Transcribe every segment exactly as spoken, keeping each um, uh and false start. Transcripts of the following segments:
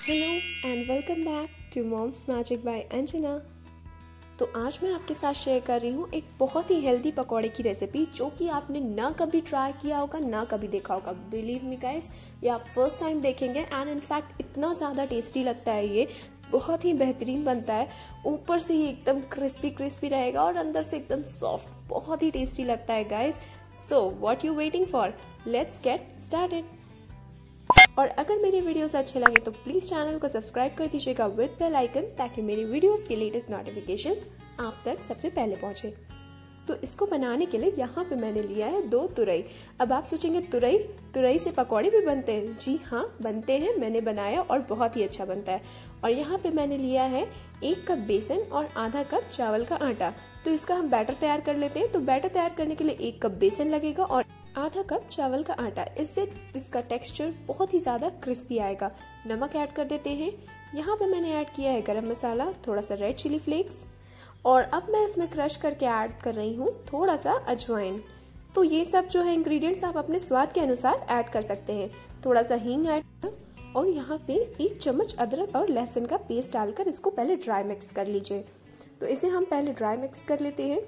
Hello and welcome back to mom's magic by Anjana. तो आज मैं आपके साथ शेयर कर रही हूँ एक बहुत ही हेल्दी पकौड़े की रेसिपी जो कि आपने ना कभी ट्राई किया होगा ना कभी देखा होगा। बिलीव मी गाइस, ये आप फर्स्ट टाइम देखेंगे एंड इनफैक्ट इतना ज़्यादा टेस्टी लगता है। ये बहुत ही बेहतरीन बनता है। ऊपर से ये एकदम क्रिस्पी क्रिस्पी रहेगा और अंदर से एकदम सॉफ्ट, बहुत ही टेस्टी लगता है guys. So what you waiting for, let's get started. और अगर मेरे वीडियोस अच्छे लगे तो प्लीज़ चैनल को सब्सक्राइब कर दीजिएगा विद बेल आइकन, ताकि मेरी वीडियोस के लेटेस्ट नोटिफिकेशंस आप तक सबसे पहले पहुंचे। तो इसको बनाने के लिए यहाँ पे मैंने लिया है दो तुरई। अब आप सोचेंगे तुरई तुरई से पकौड़े भी बनते हैं? जी हाँ, बनते हैं। मैंने बनाया और बहुत ही अच्छा बनता है। और यहाँ पे मैंने लिया है एक कप बेसन और आधा कप चावल का आटा। तो इसका हम बैटर तैयार कर लेते हैं। तो बैटर तैयार करने के लिए एक कप बेसन लगेगा और आधा कप चावल का आटा। इससे इसका टेक्सचर बहुत ही ज़्यादा क्रिस्पी आएगा। नमक ऐड कर देते हैं। यहाँ पे मैंने ऐड किया है गरम मसाला, थोड़ा सा रेड चिली फ्लेक्स, और अब मैं इसमें क्रश करके ऐड कर रही हूँ थोड़ा सा अजवाइन। तो ये सब जो है इंग्रेडिएंट्स आप अपने स्वाद के अनुसार ऐड कर सकते हैं। थोड़ा सा हींग ऐड, और यहाँ पे एक चम्मच अदरक और लहसुन का पेस्ट डालकर इसको पहले ड्राई मिक्स कर लीजिए। तो इसे हम पहले ड्राई मिक्स कर लेते हैं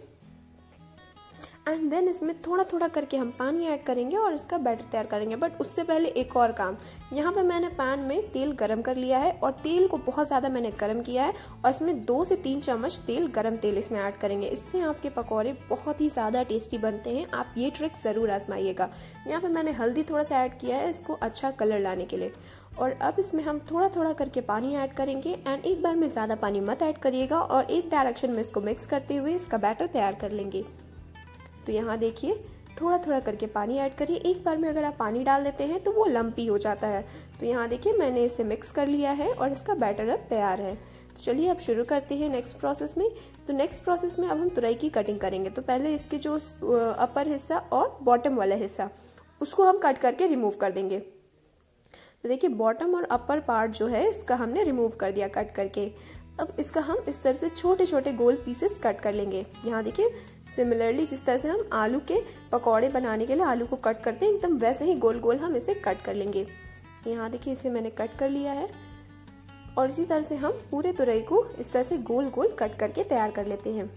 एंड देन इसमें थोड़ा थोड़ा करके हम पानी ऐड करेंगे और इसका बैटर तैयार करेंगे। बट उससे पहले एक और काम, यहाँ पे मैंने पैन में तेल गरम कर लिया है और तेल को बहुत ज़्यादा मैंने गरम किया है और इसमें दो से तीन चम्मच तेल गरम तेल इसमें ऐड करेंगे। इससे आपके पकौड़े बहुत ही ज़्यादा टेस्टी बनते हैं। आप ये ट्रिक ज़रूर आजमाइएगा। यहाँ पर मैंने हल्दी थोड़ा सा ऐड किया है इसको अच्छा कलर लाने के लिए। और अब इसमें हम थोड़ा थोड़ा करके पानी ऐड करेंगे एंड एक बार में ज़्यादा पानी मत ऐड करिएगा और एक डायरेक्शन में इसको मिक्स करते हुए इसका बैटर तैयार कर लेंगे। तो यहाँ देखिए, थोड़ा थोड़ा करके पानी ऐड करिए। एक बार में अगर आप पानी डाल देते हैं तो वो लम्पी हो जाता है। तो यहाँ देखिए मैंने इसे मिक्स कर लिया है और इसका बैटर अब तैयार है। तो चलिए अब शुरू करते हैं नेक्स्ट प्रोसेस में। तो नेक्स्ट प्रोसेस में अब हम तुरई की कटिंग करेंगे। तो पहले इसके जो अपर हिस्सा और बॉटम वाला हिस्सा उसको हम कट करके रिमूव कर देंगे। तो देखिए बॉटम और अपर पार्ट जो है इसका हमने रिमूव कर दिया कट करके। अब इसका हम इस तरह से छोटे छोटे गोल पीसेस कट कर लेंगे। यहाँ देखिए सिमिलरली जिस तरह से हम आलू के पकौड़े बनाने के लिए आलू को कट करते हैं एकदम वैसे ही गोल गोल हम इसे कट कर लेंगे। यहाँ देखिए इसे मैंने कट कर लिया है और इसी तरह से हम पूरे तुरई को इस तरह से गोल गोल कट करके तैयार कर लेते हैं।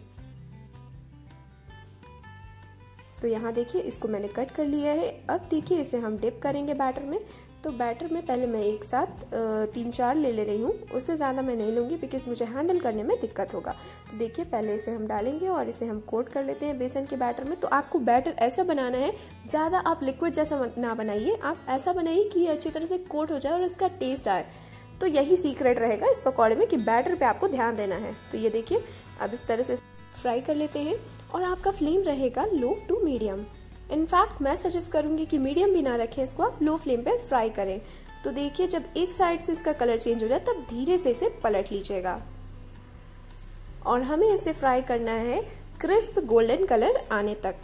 तो यहाँ देखिए इसको मैंने कट कर लिया है। अब देखिए इसे हम डिप करेंगे बैटर में। तो बैटर में पहले मैं एक साथ तीन चार ले ले रही हूँ, उससे ज़्यादा मैं नहीं लूँगी बिकॉज मुझे हैंडल करने में दिक्कत होगा। तो देखिए पहले इसे हम डालेंगे और इसे हम कोट कर लेते हैं बेसन के बैटर में। तो आपको बैटर ऐसा बनाना है, ज़्यादा आप लिक्विड जैसा ना बनाइए, आप ऐसा बनाइए कि ये अच्छी तरह से कोट हो जाए और इसका टेस्ट आए। तो यही सीक्रेट रहेगा इस पकौड़े में कि बैटर पर आपको ध्यान देना है। तो ये देखिए अब इस तरह से फ्राई कर लेते हैं और आपका फ्लेम रहेगा लो टू मीडियम। इनफैक्ट मैं सजेस्ट करूंगी कि मीडियम भी ना रखें, इसको आप लो फ्लेम पे फ्राई करें। तो देखिए जब एक साइड से इसका कलर चेंज हो जाए तब धीरे से इसे पलट लीजिएगा और हमें इसे फ्राई करना है क्रिस्प गोल्डन कलर आने तक।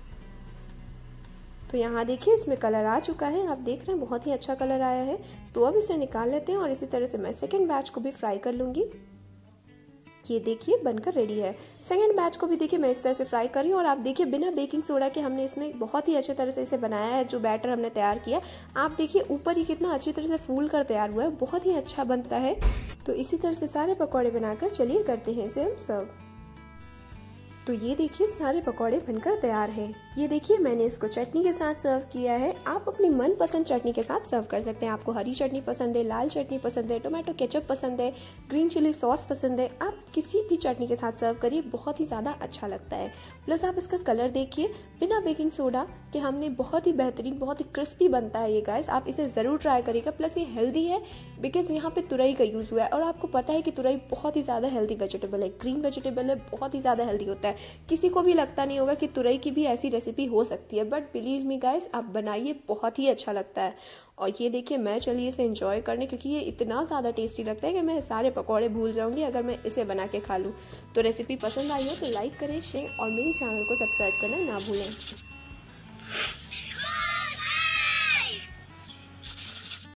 तो यहाँ देखिए इसमें कलर आ चुका है, आप देख रहे हैं बहुत ही अच्छा कलर आया है। तो अब इसे निकाल लेते हैं और इसी तरह से मैं सेकेंड बैच को भी फ्राई कर लूँगी। ये देखिए बनकर रेडी है। सेकंड बैच को भी देखिए मैं इस तरह से फ्राई कर रही हूँ और आप देखिए बिना बेकिंग सोडा के हमने इसमें बहुत ही अच्छे तरह से इसे बनाया है। जो बैटर हमने तैयार किया आप देखिए ऊपर ही कितना अच्छी तरह से फूल कर तैयार हुआ है, बहुत ही अच्छा बनता है। तो इसी तरह से सारे पकौड़े बनाकर चलिए करते हैं इसे हम सर्व। तो ये देखिए सारे पकौड़े बनकर तैयार हैं। ये देखिए मैंने इसको चटनी के साथ सर्व किया है। आप अपनी मनपसंद चटनी के साथ सर्व कर सकते हैं। आपको हरी चटनी पसंद है, लाल चटनी पसंद है, टोमेटो केचप पसंद है, ग्रीन चिली सॉस पसंद है, आप किसी भी चटनी के साथ सर्व करिए, बहुत ही ज़्यादा अच्छा लगता है। प्लस आप इसका कलर देखिए, बिना बेकिंग सोडा के हमने बहुत ही बेहतरीन, बहुत ही क्रिस्पी बनता है ये गाइस। आप इसे ज़रूर ट्राई करिएगा। प्लस ये हेल्दी है बिकॉज यहाँ पे तुरई का यूज़ हुआ है और आपको पता है कि तुरई बहुत ही ज़्यादा हेल्दी वेजिटेबल है, ग्रीन वेजिटेबल है, बहुत ही ज़्यादा हेल्दी होता है। किसी को भी लगता नहीं होगा कि तुरई की भी ऐसी रेसिपी हो सकती है, बट बिलीव मी गाइस आप बनाइए, बहुत ही अच्छा लगता है। और ये देखिए मैं चलिए इसे एंजॉय करने, क्योंकि ये इतना ज़्यादा टेस्टी लगता है कि मैं सारे पकौड़े भूल जाऊंगी अगर मैं इसे बना के खा लूँ। तो रेसिपी पसंद आई हो तो लाइक करें, शेयर और मेरे चैनल को सब्सक्राइब करना ना भूलें।